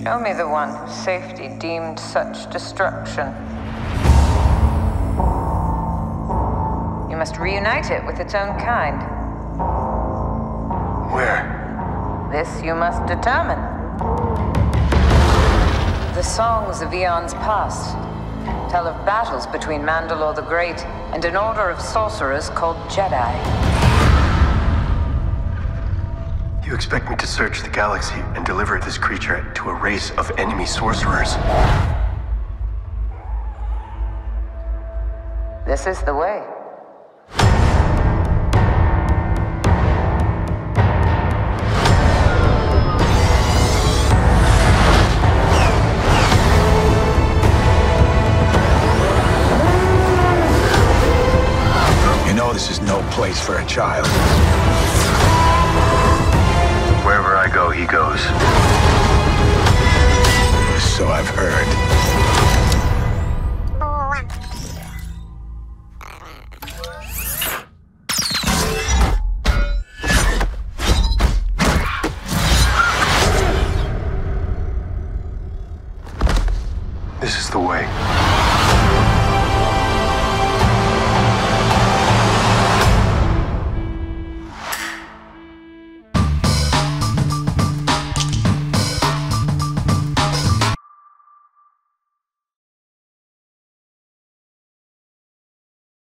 Show me the one whose safety deemed such destruction. You must reunite it with its own kind. Where? This you must determine. The songs of eons past tell of battles between Mandalore the Great and an order of sorcerers called Jedi. You expect me to search the galaxy and deliver this creature to a race of enemy sorcerers? This is the way. You know this is no place for a child. Wherever I go, he goes. So I've heard.